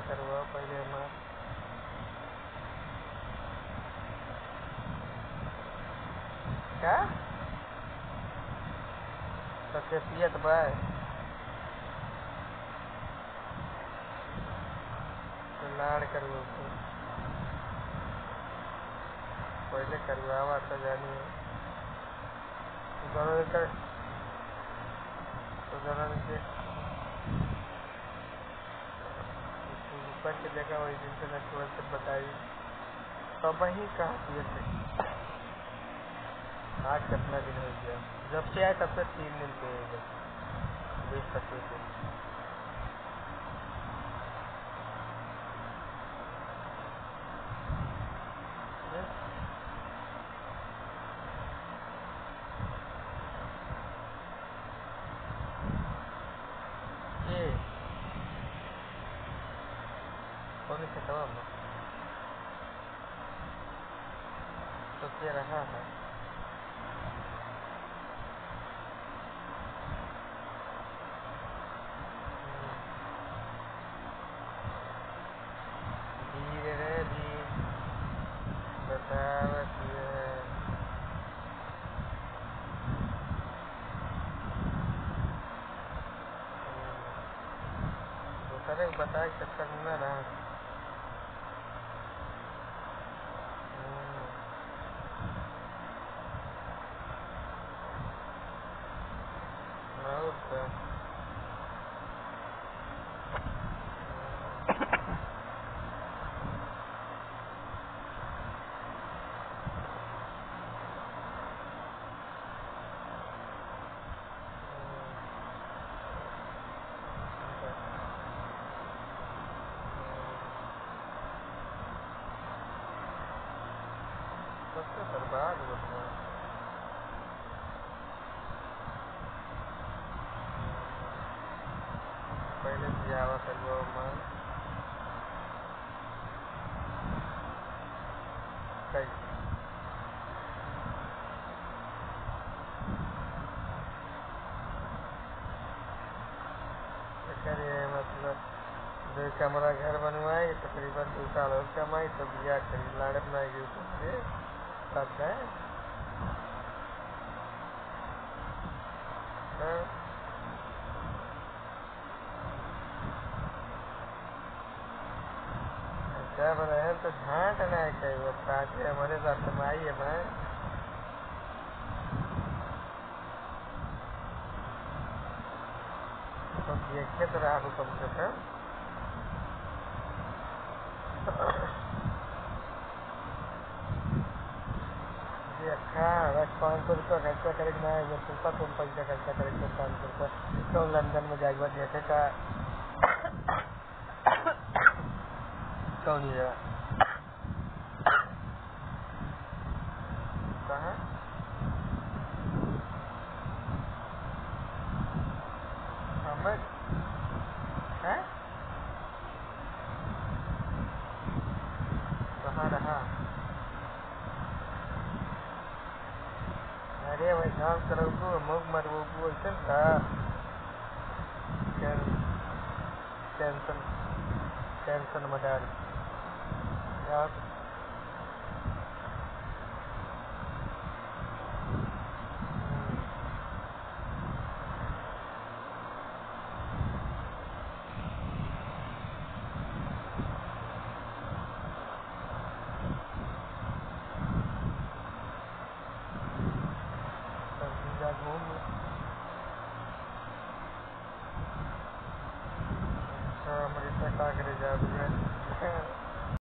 करवाओ पहले हमार। क्या सबसे पियत बा तो लाड़ करवाओ पहले करवावा तो जानी दोनों कर तो दोनों के ऊपर की जगह वही जिनसे मैं थोड़ा सा बताई तब ही कहा पिए थे। आज कितना दिन हो गया जब से आए तब से 3 दिन पे 20-25 दिन। ये कौन सा तमाम तो क्या रहा है धीरे रे धीरे बतावत दूसरे को बता के चक्कर में न रहा। और क्या सबसे बर्बाद होता है। पहले बियाह करवाओ माँ कैसे करे मतलब 2 कमरा घर बनवाए तकरीबन 2 साल और कमाई तो बियाह करी लाड़ बनाएगी उसके साथ है। क्या बनाए तो झांट नहीं कही वो काटे हमारे साथ कमाई है मैं तो देखे तो रहा हूँ कम से कम ये अच्छा 500 रुपया खर्चा करेगा ना वो तुमका तुम पैसा खर्चा करेगा 500 रुपया तो लंदन में जाएगा देखे का कौन ही है कहाँ हमें है कहाँ रहा। अरे वही काम करोगो मुख मरवोगो ऐसा था टेंशन में डाल यार घूम अच्छा अमृता का करे जा